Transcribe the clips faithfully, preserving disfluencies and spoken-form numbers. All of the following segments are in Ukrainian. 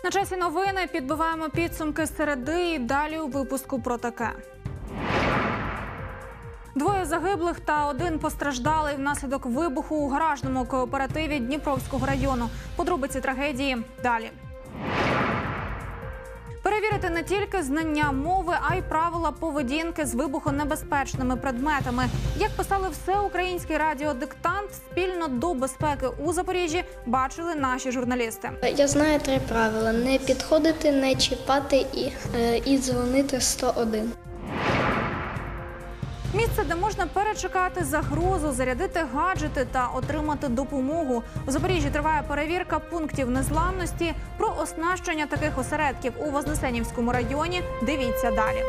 На часі новини, підбиваємо підсумки середи і далі у випуску про таке. Двоє загиблих та один постраждалий внаслідок вибуху у гаражному кооперативі Дніпровського району. Подробиці трагедії далі. Перевірити не тільки знання мови, а й правила поведінки з вибухонебезпечними предметами. Як писали всеукраїнський радіодиктант, спільно до безпеки у Запоріжжі бачили наші журналісти. Я знаю три правила: не підходити, не чіпати і, і дзвонити сто один. Місце, де можна перечекати загрозу, зарядити гаджети та отримати допомогу. У Запоріжжі триває перевірка пунктів незламності. Про оснащення таких осередків у Вознесенівському районі дивіться далі.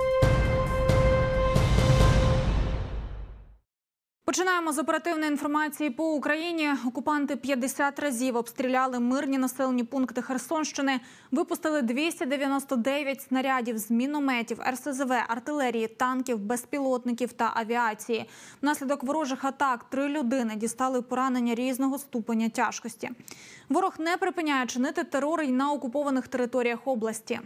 Починаємо з оперативної інформації по Україні. Окупанти п'ятдесят разів обстріляли мирні населені пункти Херсонщини. Випустили двісті дев'яносто дев'ять снарядів з мінометів, ер ес зе ве, артилерії, танків, безпілотників та авіації. Внаслідок ворожих атак три людини дістали поранення різного ступеня тяжкості. Ворог не припиняє чинити терор й на окупованих територіях області.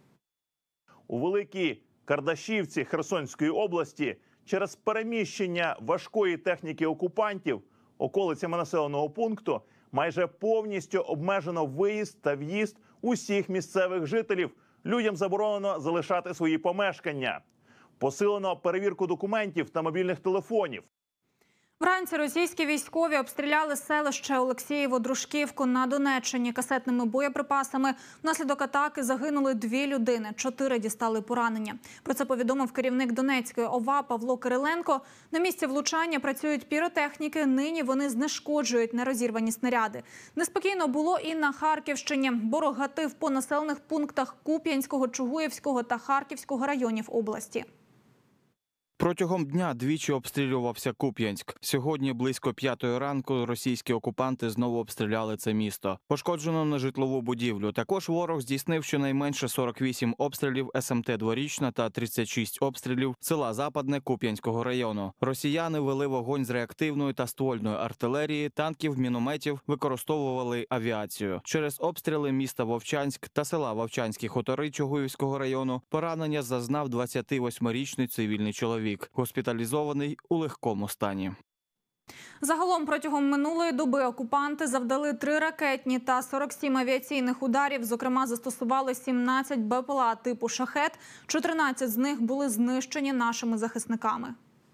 У Великій Кардашівці Херсонської області через переміщення важкої техніки окупантів околицями населеного пункту майже повністю обмежено виїзд та в'їзд усіх місцевих жителів. Людям заборонено залишати свої помешкання. Посилено перевірку документів та мобільних телефонів. Вранці російські військові обстріляли селище Олексієво-Дружківку на Донеччині касетними боєприпасами. Внаслідок атаки загинули дві людини, чотири дістали поранення. Про це повідомив керівник Донецької о ва Павло Кириленко. На місці влучання працюють піротехніки, нині вони знешкоджують нерозірвані снаряди. Неспокійно було і на Харківщині. Ворог гатив по населених пунктах Куп'янського, Чугуївського та Харківського районів області. Протягом дня двічі обстрілювався Куп'янськ. Сьогодні близько п'ятої ранку російські окупанти знову обстріляли це місто. Пошкоджено нежитлову будівлю. Також ворог здійснив щонайменше сорок вісім обстрілів ес ем те «Дворічна» та тридцять шість обстрілів села Западне Куп'янського району. Росіяни вели вогонь з реактивної та ствольної артилерії, танків, мінометів, використовували авіацію. Через обстріли міста Вовчанськ та села Вовчанські Хутори Чугуївського району поранення зазнав двадцятивосьмирічний цивільний чоловік. Госпіталізований у легкому стані. Загалом протягом минулої доби окупанти завдали три ракетні та сорок сім авіаційних ударів. Зокрема, застосували сімнадцять бе пе ел а типу «Шахет». чотирнадцять з них були знищені нашими захисниками.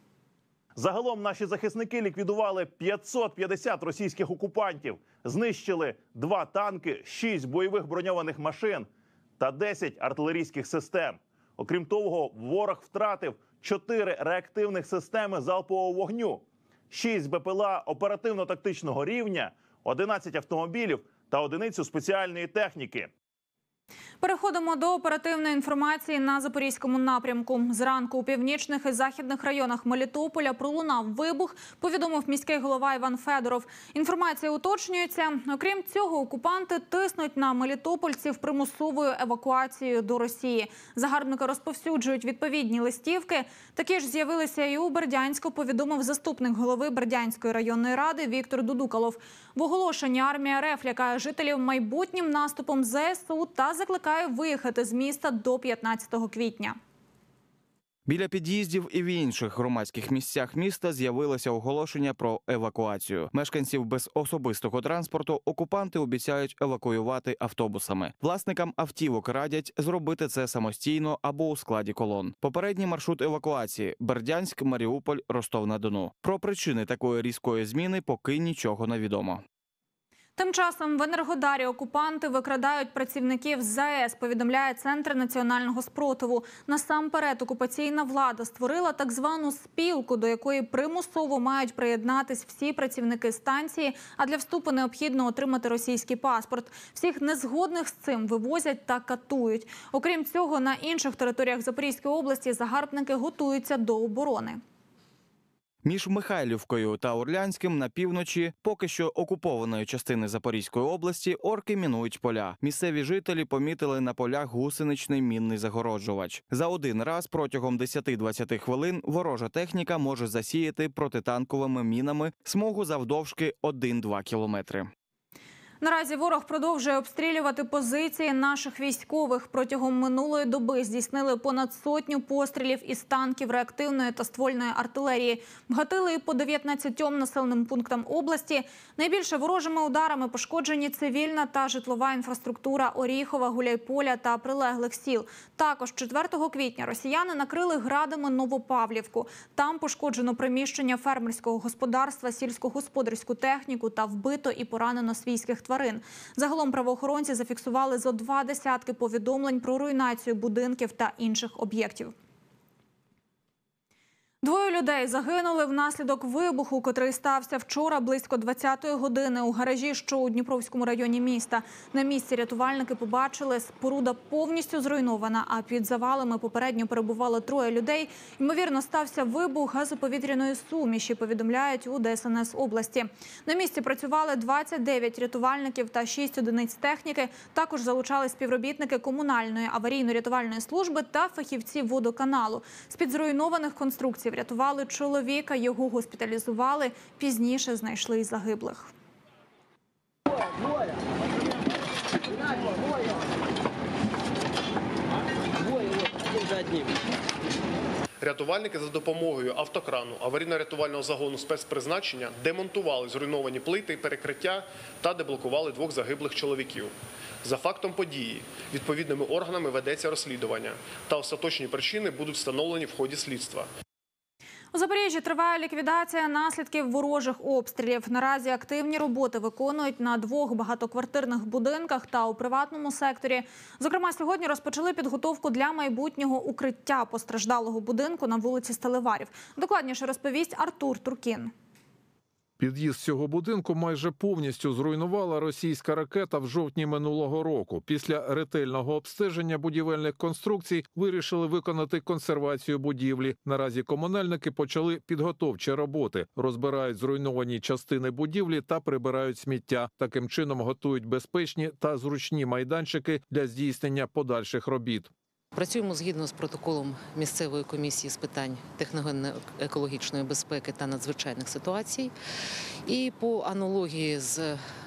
Загалом наші захисники ліквідували п'ятсот п'ятдесят російських окупантів. Знищили два танки, шість бойових броньованих машин та десять артилерійських систем. Окрім того, ворог втратив чотири реактивних системи залпового вогню, шість бе пе ел а оперативно-тактичного рівня, одинадцять автомобілів та одиницю спеціальної техніки. Переходимо до оперативної інформації на Запорізькому напрямку. Зранку у північних і західних районах Мелітополя пролунав вибух, повідомив міський голова Іван Федоров. Інформація уточнюється. Окрім цього, окупанти тиснуть на мелітопольців примусовою евакуацією до Росії. Загарбники розповсюджують відповідні листівки. Такі ж з'явилися і у Бердянську, повідомив заступник голови Бердянської районної ради Віктор Дудукалов. В оголошенні армія РФ лякає жителів майбутнім наступом зе ес у та закликає виїхати з міста до п'ятнадцятого квітня. Біля під'їздів і в інших громадських місцях міста з'явилося оголошення про евакуацію. Мешканців без особистого транспорту окупанти обіцяють евакуювати автобусами. Власникам автівок радять зробити це самостійно або у складі колон. Попередній маршрут евакуації – Бердянськ, Маріуполь, Ростов-на-Дону. Про причини такої різкої зміни поки нічого не відомо. Тим часом в Енергодарі окупанти викрадають працівників з зе ес, повідомляє Центр національного спротиву. Насамперед окупаційна влада створила так звану спілку, до якої примусово мають приєднатись всі працівники станції, а для вступу необхідно отримати російський паспорт. Всіх незгодних з цим вивозять та катують. Окрім цього, на інших територіях Запорізької області загарбники готуються до оборони. Між Михайлівкою та Орлянським на півночі поки що окупованої частини Запорізької області орки мінують поля. Місцеві жителі помітили на полях гусеничний мінний загороджувач. За один раз протягом десять-двадцять хвилин ворожа техніка може засіяти протитанковими мінами смугу завдовжки один-два кілометри. Наразі ворог продовжує обстрілювати позиції наших військових. Протягом минулої доби здійснили понад сотню пострілів із танків, реактивної та ствольної артилерії. Вгатили і по дев'ятнадцятьом населеним пунктам області. Найбільше ворожими ударами пошкоджені цивільна та житлова інфраструктура Оріхова, Гуляйполя та прилеглих сіл. Також четвертого квітня росіяни накрили градами Новопавлівку. Там пошкоджено приміщення фермерського господарства, сільськогосподарську техніку та вбито і поранено свійських тварин. Загалом правоохоронці зафіксували зо два десятки повідомлень про руйнацію будинків та інших об'єктів. Двоє людей загинули внаслідок вибуху, котрий стався вчора близько двадцятої години у гаражі, що у Дніпровському районі міста. На місці рятувальники побачили, споруда повністю зруйнована, а під завалами попередньо перебувало троє людей. Ймовірно, стався вибух газоповітряної суміші, повідомляють у Де ес ен ес області. На місці працювали двадцять дев'ять рятувальників та шість одиниць техніки. Також залучали співробітники комунальної аварійно-рятувальної служби та фахівці водоканалу. З-під зруйнованих конструкцій врятували чоловіка, його госпіталізували, пізніше знайшли й загиблих. Рятувальники за допомогою автокрану аварійно-рятувального загону спецпризначення демонтували зруйновані плити і перекриття та деблокували двох загиблих чоловіків. За фактом події відповідними органами ведеться розслідування та остаточні причини будуть встановлені в ході слідства. У Запоріжжі триває ліквідація наслідків ворожих обстрілів. Наразі активні роботи виконують на двох багатоквартирних будинках та у приватному секторі. Зокрема, сьогодні розпочали підготовку для майбутнього укриття постраждалого будинку на вулиці Сталеварів. Докладніше розповість Артур Туркін. Під'їзд цього будинку майже повністю зруйнувала російська ракета в жовтні минулого року. Після ретельного обстеження будівельних конструкцій вирішили виконати консервацію будівлі. Наразі комунальники почали підготовчі роботи. Розбирають зруйновані частини будівлі та прибирають сміття. Таким чином готують безпечні та зручні майданчики для здійснення подальших робіт. Працюємо згідно з протоколом місцевої комісії з питань техногенно-екологічної безпеки та надзвичайних ситуацій. І по аналогії з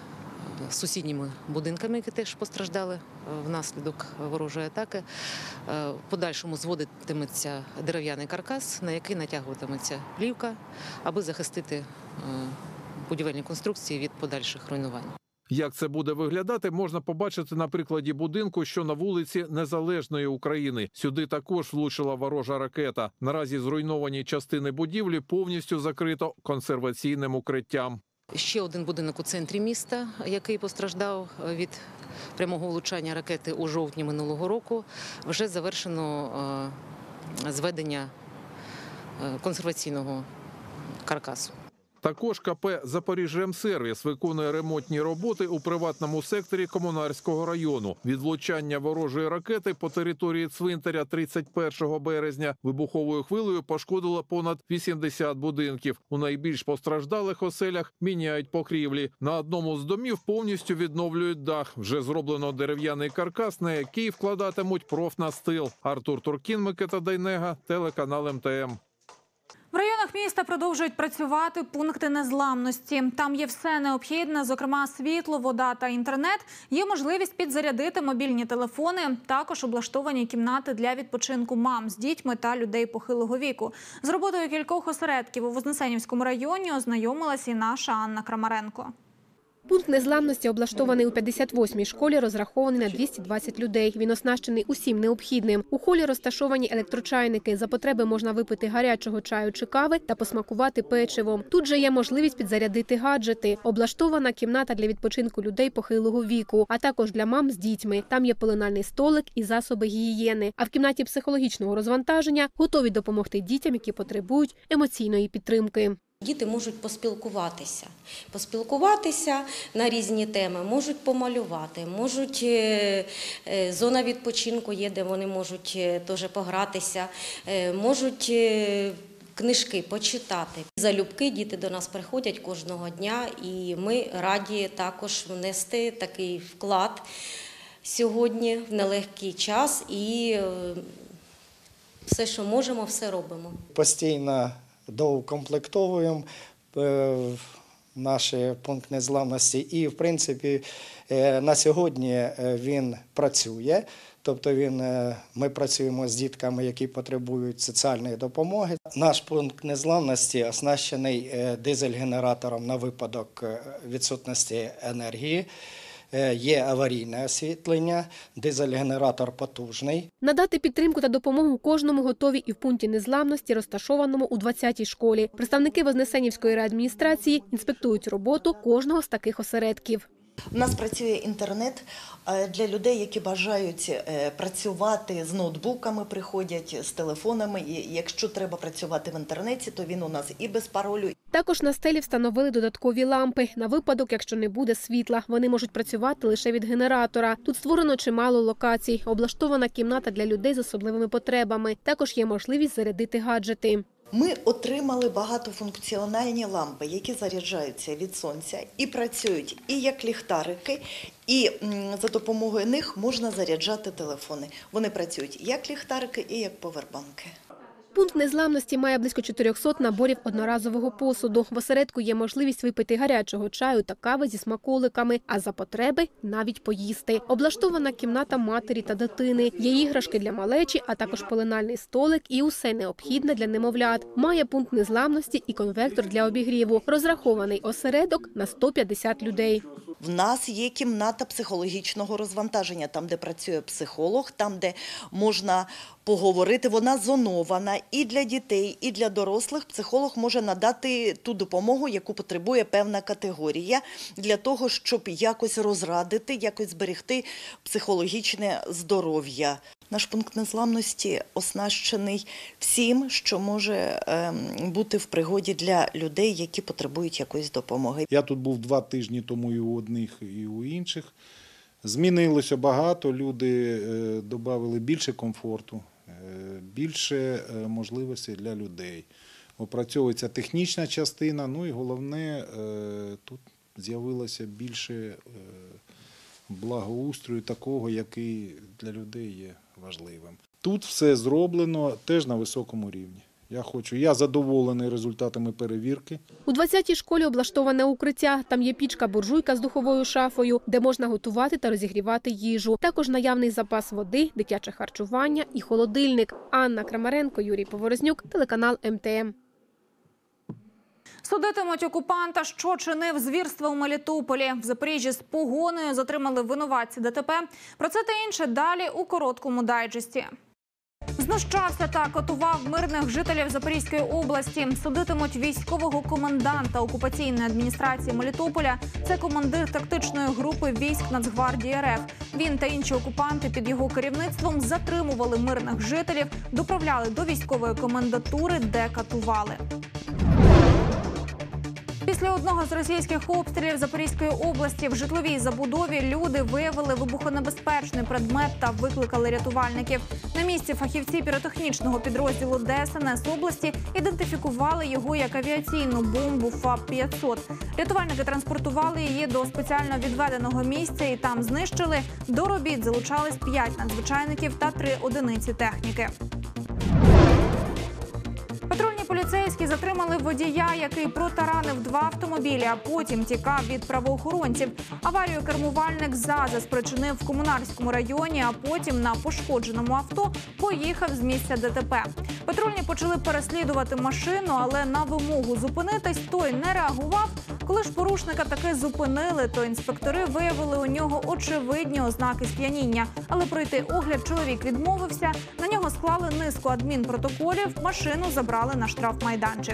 сусідніми будинками, які теж постраждали внаслідок ворожої атаки, в подальшому зводитиметься дерев'яний каркас, на який натягуватиметься плівка, аби захистити будівельні конструкції від подальших руйнувань. Як це буде виглядати, можна побачити на прикладі будинку, що на вулиці Незалежної України. Сюди також влучила ворожа ракета. Наразі зруйновані частини будівлі повністю закрито консерваційним укриттям. Ще один будинок у центрі міста, який постраждав від прямого влучання ракети у жовтні минулого року, вже завершено зведення консерваційного каркасу. Також ка пе «Запоріжжямсервіс» виконує ремонтні роботи у приватному секторі Комунарського району. Від влучання ворожої ракети по території цвинтаря тридцять першого березня вибуховою хвилею пошкодило понад вісімдесят будинків. У найбільш постраждалих оселях міняють покрівлі. На одному з домів повністю відновлюють дах. Вже зроблено дерев'яний каркас, на який вкладатимуть профнастил. Артур Туркін, Микита Дейнега, телеканал ем те ем. В районах міста продовжують працювати пункти незламності. Там є все необхідне, зокрема світло, вода та інтернет. Є можливість підзарядити мобільні телефони. Також облаштовані кімнати для відпочинку мам з дітьми та людей похилого віку. З роботою кількох осередків у Вознесенівському районі ознайомилась і наша Анна Крамаренко. Пункт незламності облаштований у п'ятдесят восьмій школі, розрахований на двісті двадцять людей. Він оснащений усім необхідним. У холі розташовані електрочайники. За потреби можна випити гарячого чаю чи кави та посмакувати печивом. Тут же є можливість підзарядити гаджети. Облаштована кімната для відпочинку людей похилого віку, а також для мам з дітьми. Там є пеленальний столик і засоби гігієни. А в кімнаті психологічного розвантаження готові допомогти дітям, які потребують емоційної підтримки. Діти можуть поспілкуватися, поспілкуватися на різні теми, можуть помалювати, можуть, зона відпочинку є, де вони можуть теж погратися, можуть книжки почитати. Залюбки діти до нас приходять кожного дня, і ми раді також внести такий вклад сьогодні в нелегкий час, і все, що можемо, все робимо. Постійно доукомплектовуємо, наш пункт незламності. І, в принципі, на сьогодні він працює. Тобто він, ми працюємо з дітками, які потребують соціальної допомоги. Наш пункт незламності оснащений дизель-генератором на випадок відсутності енергії. Є аварійне освітлення, дизель-генератор потужний. Надати підтримку та допомогу кожному готові і в пункті незламності, розташованому у двадцятій школі. Представники Вознесенівської райадміністрації інспектують роботу кожного з таких осередків. У нас працює інтернет для людей, які бажають працювати з ноутбуками, приходять з телефонами. І якщо треба працювати в інтернеті, то він у нас і без паролю. Також на стелі встановили додаткові лампи. На випадок, якщо не буде світла, вони можуть працювати лише від генератора. Тут створено чимало локацій. Облаштована кімната для людей з особливими потребами. Також є можливість зарядити гаджети. Ми отримали багатофункціональні лампи, які заряджаються від сонця і працюють і як ліхтарики, і за допомогою них можна заряджати телефони. Вони працюють як ліхтарики і як повербанки. Пункт незламності має близько чотирьохсот наборів одноразового посуду. В осередку є можливість випити гарячого чаю та кави зі смаколиками, а за потреби навіть поїсти. Облаштована кімната матері та дитини. Є іграшки для малечі, а також пеленальний столик і усе необхідне для немовлят. Має пункт незламності і конвектор для обігріву. Розрахований осередок на сто п'ятдесят людей. В нас є кімната психологічного розвантаження, там, де працює психолог, там, де можна поговорити. Вона зонована і для дітей, і для дорослих. Психолог може надати ту допомогу, яку потребує певна категорія, для того, щоб якось розрадити, якось зберегти психологічне здоров'я. Наш пункт незламності оснащений всім, що може бути в пригоді для людей, які потребують якоїсь допомоги. Я тут був два тижні тому і у одних, і у інших. Змінилося багато, люди додали більше комфорту, більше можливостей для людей. Опрацьовується технічна частина, ну і головне, тут з'явилося більше благоустрою такого, який для людей є важливим. Тут все зроблено теж на високому рівні. Я хочу, я задоволений результатами перевірки. У двадцятій школі облаштоване укриття. Там є пічка-буржуйка з духовою шафою, де можна готувати та розігрівати їжу. Також наявний запас води, дитяче харчування і холодильник. Анна Крамаренко, Юрій Поворознюк, телеканал Ем Те Ем. Судитимуть окупанта, що чинив звірства у Мелітополі. В Запоріжжі з погоною затримали винуватця Де Те Пе. Про це та інше далі у короткому дайджесті. Знущався та катував мирних жителів Запорізької області. Судитимуть військового коменданта окупаційної адміністрації Мелітополя. Це командир тактичної групи військ Нацгвардії Ер Еф. Він та інші окупанти під його керівництвом затримували мирних жителів, доправляли до військової комендатури, де катували. Після одного з російських обстрілів Запорізької області в житловій забудові люди виявили вибухонебезпечний предмет та викликали рятувальників. На місці фахівці піротехнічного підрозділу Де Ес Ен Ес області ідентифікували його як авіаційну бомбу ФАП п'ятсот. Рятувальники транспортували її до спеціально відведеного місця і там знищили. До робіт залучались п'ять надзвичайників та три одиниці техніки. Патрульні поліцейські затримали водія, який протаранив два автомобілі, а потім тікав від правоохоронців. Аварію кермувальник ЗАЗа спричинив в Комунарському районі, а потім на пошкодженому авто поїхав з місця Де Те Пе. Патрульні почали переслідувати машину, але на вимогу зупинитись той не реагував. Коли ж порушника таки зупинили, то інспектори виявили у нього очевидні ознаки сп'яніння. Але пройти огляд чоловік відмовився, на нього склали низку адмінпротоколів, машину забрали на штрафмайданчик.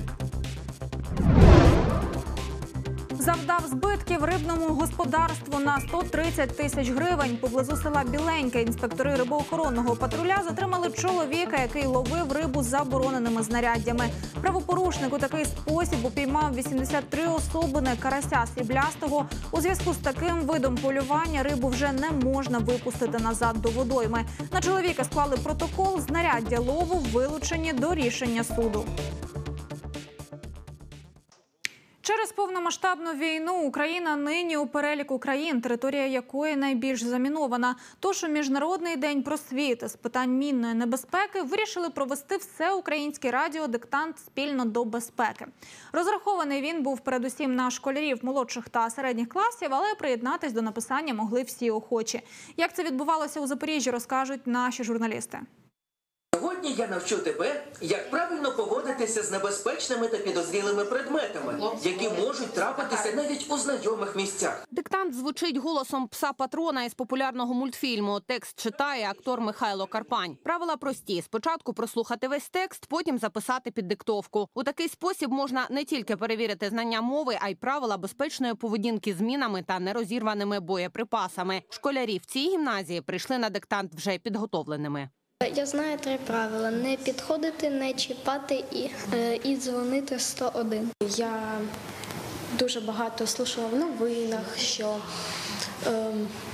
Завдав збитків рибному господарству на сто тридцять тисяч гривень. Поблизу села Біленьке інспектори рибоохоронного патруля затримали чоловіка, який ловив рибу з забороненими знаряддями. Правопорушник у такий спосіб упіймав вісімдесят три особини карася сріблястого. У зв'язку з таким видом полювання рибу вже не можна випустити назад до водойми. На чоловіка склали протокол, знаряддя лову вилучені до рішення суду. Через повномасштабну війну Україна нині у переліку країн, територія якої найбільш замінована. Тож у Міжнародний день просвіти з питань мінної небезпеки вирішили провести всеукраїнський радіодиктант «Спільно до безпеки». Розрахований він був передусім на школярів молодших та середніх класів, але приєднатись до написання могли всі охочі. Як це відбувалося у Запоріжжі, розкажуть наші журналісти. Сьогодні я навчу тебе, як правильно поводитися з небезпечними та підозрілими предметами, які можуть трапитися навіть у знайомих місцях. Диктант звучить голосом пса-патрона із популярного мультфільму. Текст читає актор Михайло Карпань. Правила прості. Спочатку прослухати весь текст, потім записати під диктовку. У такий спосіб можна не тільки перевірити знання мови, а й правила безпечної поведінки з мінами та нерозірваними боєприпасами. Школярі в цій гімназії прийшли на диктант вже підготовленими. Я знаю три правила: не підходити, не чіпати і, е, і дзвонити сто один. Я дуже багато слухала в новинах, що е,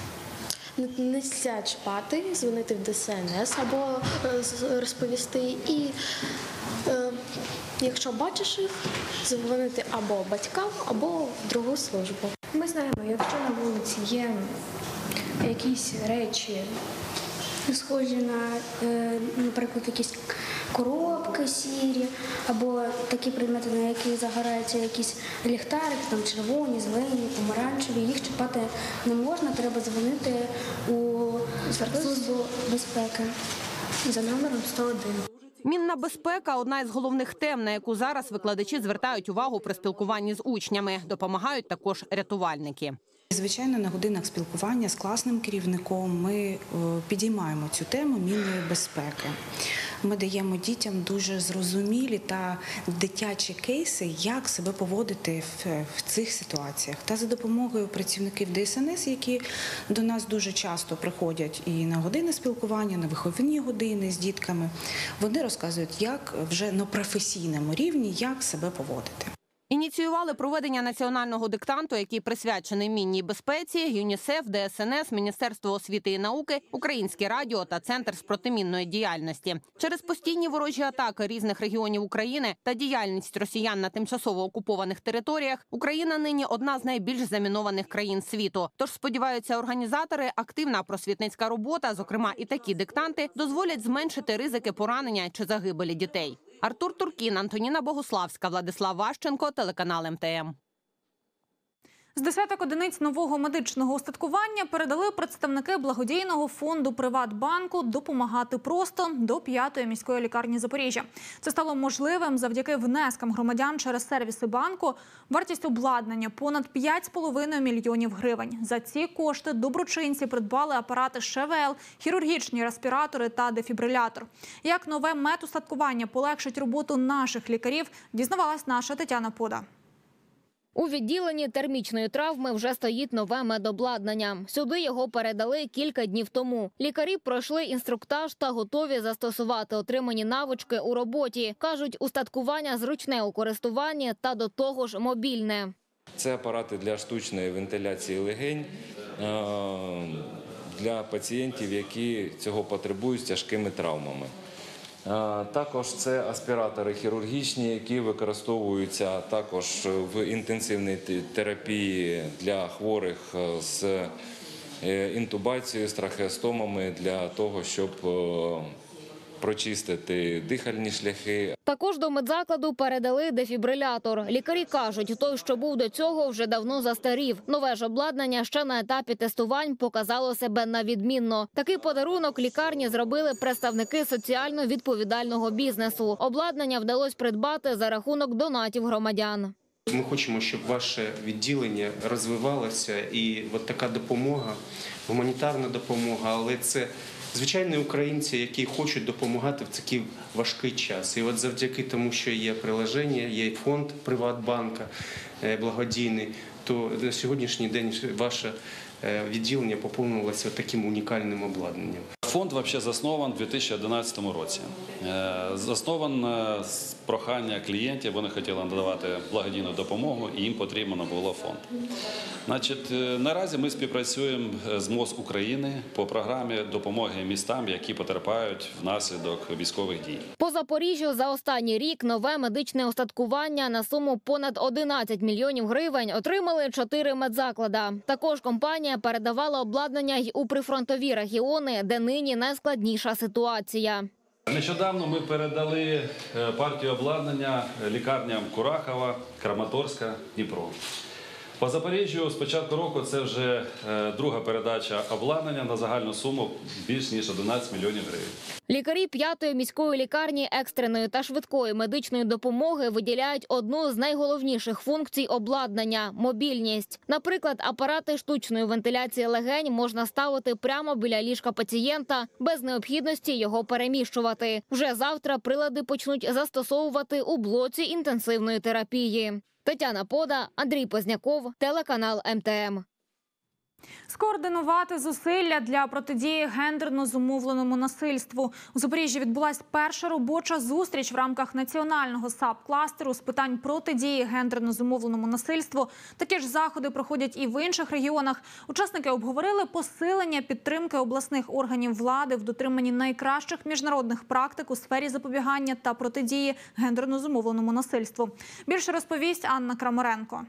не можна чіпати, дзвонити в Де Ес Ен Ес або е, розповісти. І е, якщо бачиш їх, дзвонити або батькам, або в другу службу. Ми знаємо, якщо на вулиці є якісь речі, схожі на, наприклад, якісь коробки сірі, або такі предмети, на які загораються якісь ліхтарики, там червоні, зелені, помаранчеві, їх чіпати не можна, треба дзвонити у службу безпеки за номером сто один. Мінна безпека – одна із головних тем, на яку зараз викладачі звертають увагу при спілкуванні з учнями. Допомагають також рятувальники. Звичайно, на годинах спілкування з класним керівником ми підіймаємо цю тему мінної безпеки. Ми даємо дітям дуже зрозумілі та дитячі кейси, як себе поводити в цих ситуаціях. Та за допомогою працівників Де Ес Ен Ес, які до нас дуже часто приходять і на години спілкування, на виховні години з дітками, вони розказують, як вже на професійному рівні, як себе поводити. Ініціювали проведення національного диктанту, який присвячений мінній безпеці, ЮНІСЕФ, Де Ес Ен Ес, Міністерство освіти і науки, Українське радіо та Центр з протимінної діяльності. Через постійні ворожі атаки різних регіонів України та діяльність росіян на тимчасово окупованих територіях, Україна нині одна з найбільш замінованих країн світу. Тож, сподіваються організатори, активна просвітницька робота, зокрема і такі диктанти, дозволять зменшити ризики поранення чи загибелі дітей. Артур Туркін, Антоніна Богуславська, Владислав Ващенко, телеканал Ем Те Ем. З десяток одиниць нового медичного устаткування передали представники благодійного фонду «Приватбанку» «Допомагати просто» до п'ятої міської лікарні Запоріжжя. Це стало можливим завдяки внескам громадян через сервіси банку. Вартість обладнання – понад п'ять з половиною мільйонів гривень. За ці кошти доброчинці придбали апарати Ш В Л, хірургічні респіратори та дефібрилятор. Як нове медустаткування полегшить роботу наших лікарів, дізнавалась наша Тетяна Пода. У відділенні термічної травми вже стоїть нове медобладнання. Сюди його передали кілька днів тому. Лікарі пройшли інструктаж та готові застосувати отримані навички у роботі. Кажуть, устаткування зручне у користуванні та до того ж мобільне. Це апарати для штучної вентиляції легень для пацієнтів, які цього потребують з тяжкими травмами. Також це аспіратори хірургічні, які використовуються також в інтенсивній терапії для хворих з інтубацією, з трахеостомами, для того, щоб прочистити дихальні шляхи. Також до медзакладу передали дефібрилятор. Лікарі кажуть, той, що був до цього, вже давно застарів. Нове ж обладнання ще на етапі тестувань показало себе на відмінно. Такий подарунок лікарні зробили представники соціально відповідального бізнесу. Обладнання вдалося придбати за рахунок донатів громадян. Ми хочемо, щоб ваше відділення розвивалося, і от така допомога, гуманітарна допомога, але це звичайні українці, які хочуть допомагати в такий важкий час. І от завдяки тому, що є приложення, є фонд Приватбанка благодійний, то на сьогоднішній день ваше відділення поповнилося таким унікальним обладнанням. Фонд взагалі заснований у дві тисячі одинадцятому році. Заснований з прохання клієнтів, вони хотіли надавати благодійну допомогу і їм потрібно було фонд. Значить, наразі ми співпрацюємо з МОЗ України по програмі допомоги містам, які потерпають внаслідок військових дій. По Запоріжжю за останній рік нове медичне устаткування на суму понад одинадцять мільйонів гривень отримали чотири медзаклада. Також компанія передавала обладнання й у прифронтові регіони, де нині найскладніша ситуація. Нещодавно ми передали партію обладнання лікарням Курахова, Краматорська, Дніпро. По Запоріжжю з початку року це вже друга передача обладнання на загальну суму більш ніж одинадцять мільйонів гривень. Лікарі п'ятої міської лікарні екстреної та швидкої медичної допомоги виділяють одну з найголовніших функцій обладнання – мобільність. Наприклад, апарати штучної вентиляції легень можна ставити прямо біля ліжка пацієнта, без необхідності його переміщувати. Вже завтра прилади почнуть застосовувати у блоці інтенсивної терапії. Тетяна Пода, Андрій Позняков, телеканал Ем Те Ем. Скоординувати зусилля для протидії гендерно зумовленому насильству. У Запоріжжі відбулася перша робоча зустріч в рамках національного САП-кластеру з питань протидії гендерно зумовленому насильству. Такі ж заходи проходять і в інших регіонах. Учасники обговорили посилення підтримки обласних органів влади в дотриманні найкращих міжнародних практик у сфері запобігання та протидії гендерно зумовленому насильству. Більше розповість Анна Крамаренко.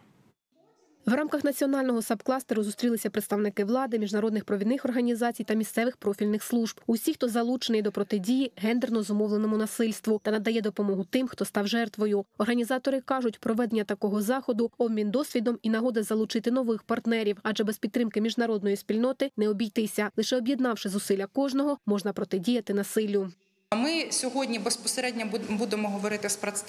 В рамках національного САП-кластеру зустрілися представники влади, міжнародних провідних організацій та місцевих профільних служб. Усі, хто залучений до протидії гендерно зумовленому насильству та надає допомогу тим, хто став жертвою. Організатори кажуть, проведення такого заходу – обмін досвідом і нагода залучити нових партнерів, адже без підтримки міжнародної спільноти не обійтися. Лише об'єднавши зусилля кожного, можна протидіяти насиллю. Ми сьогодні безпосередньо будемо говорити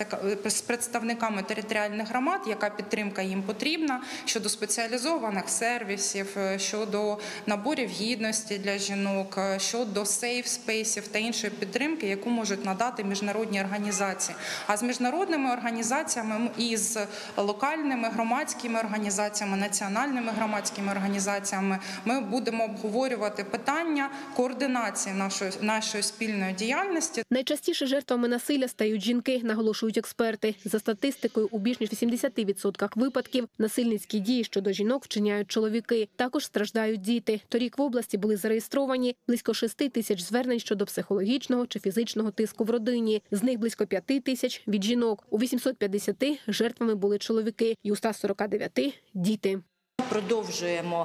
з представниками територіальних громад, яка підтримка їм потрібна щодо спеціалізованих сервісів, щодо наборів гідності для жінок, щодо сейф-спейсів та іншої підтримки, яку можуть надати міжнародні організації. А з міжнародними організаціями і з локальними громадськими організаціями, національними громадськими організаціями ми будемо обговорювати питання координації нашої, нашої спільної діяльності. Найчастіше жертвами насилля стають жінки, наголошують експерти. За статистикою, у більш ніж вісімдесят відсотків випадків насильницькі дії щодо жінок вчиняють чоловіки. Також страждають діти. Торік в області були зареєстровані близько шести тисяч звернень щодо психологічного чи фізичного тиску в родині. З них близько п'яти тисяч від жінок. У вісімсот п'ятдесяти жертвами були чоловіки і у ста сорока дев'яти – діти. Продовжуємо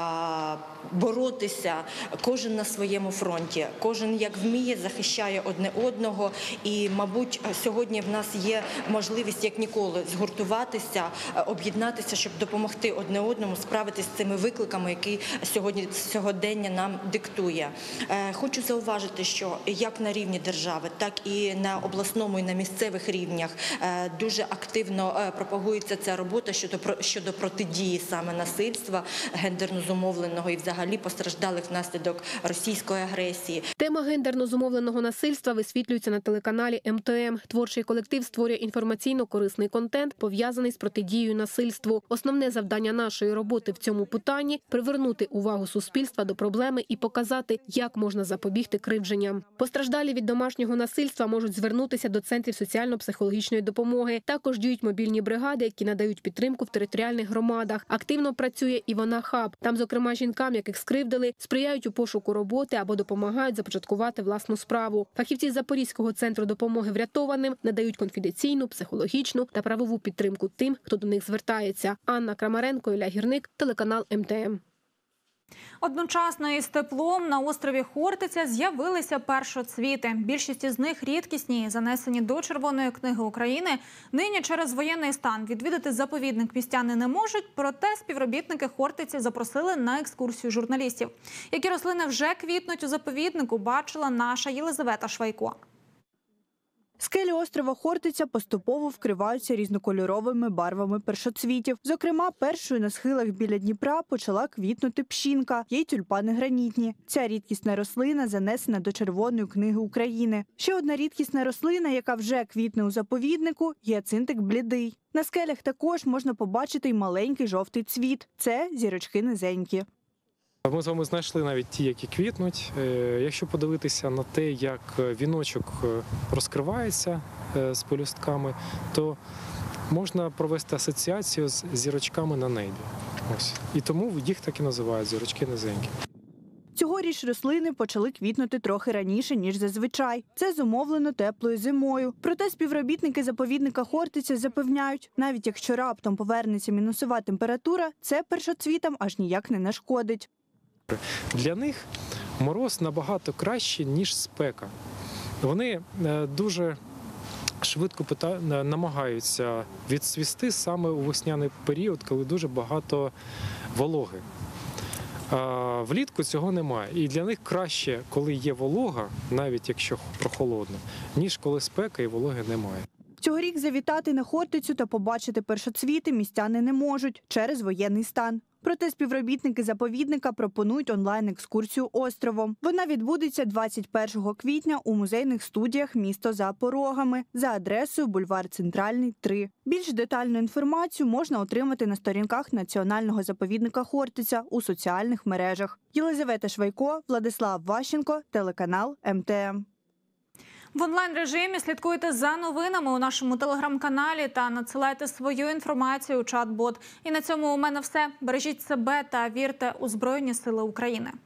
а, боротися, кожен на своєму фронті, кожен як вміє захищає одне одного і, мабуть, сьогодні в нас є можливість як ніколи згуртуватися, об'єднатися, щоб допомогти одне одному справитися з цими викликами, які сьогодні сьогодення нам диктує. Е, хочу зауважити, що як на рівні держави, так і на обласному і на місцевих рівнях е, дуже активно е, пропагується ця робота щодо, щодо протидії саме насильства, гендерно зумовленого і взагалі постраждалих внаслідок російської агресії. Тема гендерно зумовленого насильства висвітлюється на телеканалі Ем Те Ем. Творчий колектив створює інформаційно-корисний контент, пов'язаний з протидією насильству. Основне завдання нашої роботи в цьому питанні – привернути увагу суспільства до проблеми і показати, як можна запобігти кривдженням. Постраждалі від домашнього насильства можуть звернутися до центрів соціально-психологічної допомоги. Також діють мобільні бригади, які надають підтримку в територіальних громадах. Активно працює і вона хаб. Там, зокрема, жінкам, яких скривдили, сприяють у пошуку роботи або допомагають започаткувати власну справу. Фахівці Запорізького центру допомоги врятованим надають конфіденційну, психологічну та правову підтримку тим, хто до них звертається. Анна Крамаренко, Ілля Гірник, телеканал Ем Те Ем. Одночасно із теплом на острові Хортиця з'явилися першоцвіти. Більшість із них рідкісні, занесені до Червоної книги України. Нині через воєнний стан відвідати заповідник містяни не можуть, проте співробітники Хортиці запросили на екскурсію журналістів. Які рослини вже квітнуть у заповіднику, бачила наша Єлизавета Швайко. Скелі острова Хортиця поступово вкриваються різнокольоровими барвами першоцвітів. Зокрема, першою на схилах біля Дніпра почала квітнути пшінка, є й тюльпани гранітні. Ця рідкісна рослина занесена до Червоної книги України. Ще одна рідкісна рослина, яка вже квітне у заповіднику – гіацинтик блідий. На скелях також можна побачити й маленький жовтий цвіт – це зірочки низенькі. Ми з вами знайшли навіть ті, які квітнуть. Якщо подивитися на те, як віночок розкривається з пелюстками, то можна провести асоціацію з зірочками на небі. Ось. І тому їх так і називають зірочки низенькі. Цьогоріч рослини почали квітнути трохи раніше, ніж зазвичай. Це зумовлено теплою зимою. Проте співробітники заповідника Хортиця запевняють, навіть якщо раптом повернеться мінусова температура, це першоцвітам аж ніяк не нашкодить. Для них мороз набагато краще, ніж спека. Вони дуже швидко намагаються відцвісти саме у весняний період, коли дуже багато вологи. А влітку цього немає. І для них краще, коли є волога, навіть якщо прохолодно, ніж коли спека і вологи немає. Цьогорік завітати на Хортицю та побачити першоцвіти містяни не можуть через воєнний стан. Проте співробітники заповідника пропонують онлайн-екскурсію островом. Вона відбудеться двадцять першого квітня у музейних студіях «Місто за порогами» за адресою бульвар Центральний, три. Більш детальну інформацію можна отримати на сторінках Національного заповідника Хортиця у соціальних мережах. Єлизавета Швайко, Владислав Ващенко, телеканал Ем Те Ем. В онлайн-режимі слідкуйте за новинами у нашому телеграм-каналі та надсилайте свою інформацію у чат-бот. І на цьому у мене все. Бережіть себе та вірте у Збройні Сили України.